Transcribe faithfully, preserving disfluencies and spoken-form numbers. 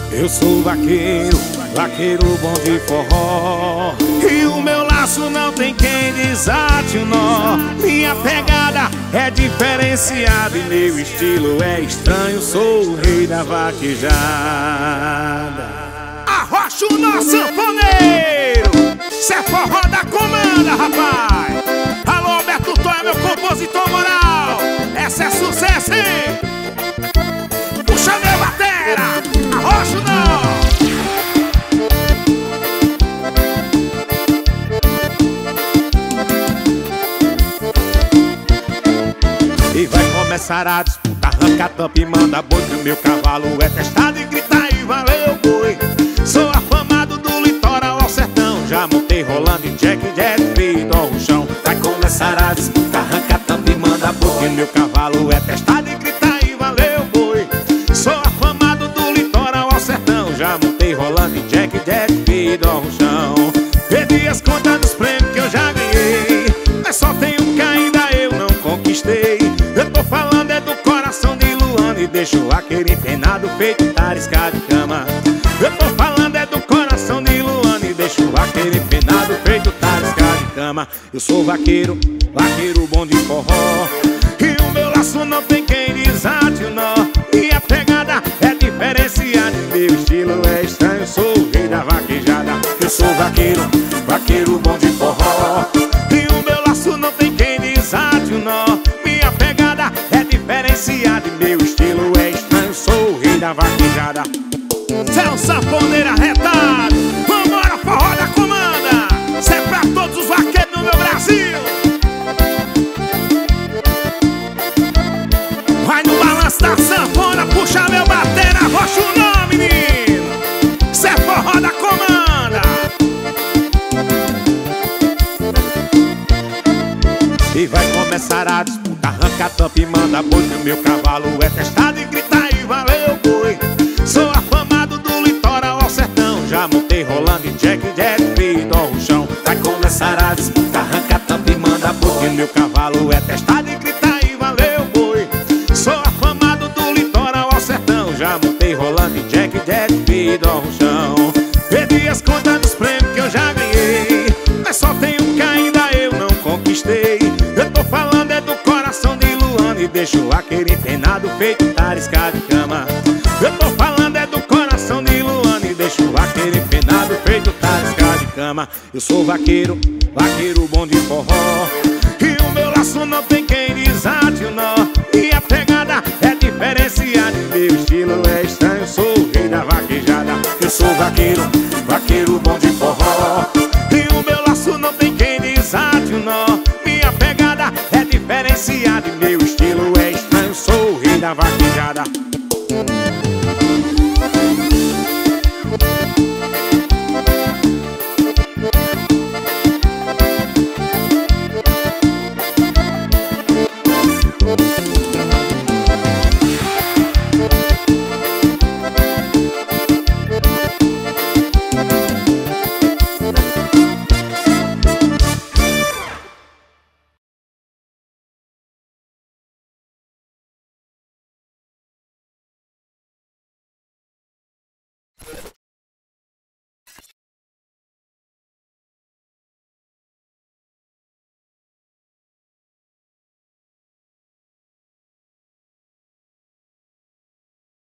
Eu sou vaqueiro, vaqueiro bom de forró, e o meu laço não tem quem desate o nó. Minha pegada é diferenciada e meu estilo é estranho. Sou o rei da vaquejada. Arrocha o nosso sanfoneiro, cê é forró da comanda, rapaz. Alô, Alberto Tom é meu compositor moral. Essa é sucesso, hein? Puxa meu batera, arrocha o nó. E vai começar a disputa, arranca tampa e manda boi, que o meu cavalo é testado e grita e valeu boi. Sou afamado do litoral ao sertão, já montei rolando em jack, jet, feito ao chão. Vai começar a disputa, arranca tampa e manda boi, que o meu cavalo é testado e grita e valeu boi. Sou afamado do litoral ao sertão, já montei rolando em jack, jet, feito ao chão. Perdi as contas dos prêmios que eu já ganhei, mas só tem um que ainda eu não conquistei. Eu tô falando é do coração de Luana, e deixo aquele empenado feito tarisca de cama. Eu tô falando é do coração de Luana, e deixo aquele empenado feito tarisca de cama. Eu sou vaqueiro, vaqueiro bom de forró, e o meu laço não tem quem desate o nó. Minha pegada é diferenciada e meu estilo é estranho. Sou o rei da vaquejada. Eu sou vaqueiro, vaqueiro bom de forró, e o meu laço não tem quem desate o nó. Minha pegada é diferenciada e meu estilo é estranho. Sou o rei da vaquejada. Cê é um sanfoneiro arretado, vambora, forró da comanda. Cê é pra todos os vaqueiros do meu Brasil. Vai no balanço da sanfona, puxa meu batera, arrocha o nó, menino. Cê é forró da comanda. E vai começar a disputa, arranca a tampa e manda boi, que o meu cavalo é testado e grita e valeu boi. Sou afamado do litoral ao sertão, já montei rolando em jack, jet, feito ao chão. Vai começar a disputa, arranca a tampa e manda boi, que o meu cavalo é testado e grita e valeu boi. Sou afamado do litoral ao sertão, já montei rolando em jack, jet, feito ao chão. Perdi as contas dos prêmios que eu já ganhei, mas só tem um que ainda eu não conquistei. Eu tô falando é do coração de Luana, e deixo aquele empenado feito tarisca de cama. Eu tô falando é do coração de Luana, e deixo aquele empenado feito tarisca de cama. Eu sou vaqueiro, vaqueiro bom de forró, e o meu laço não tem quem desate o nó. Minha pegada é diferenciada e meu estilo é estranho. Sou o rei da vaquejada. Eu sou vaqueiro, vaqueiro bom de forró, e o meu laço não tem quem desate o nó. Minha pegada é diferenciada e meu estilo é estranho. Sou o rei da vaquejada.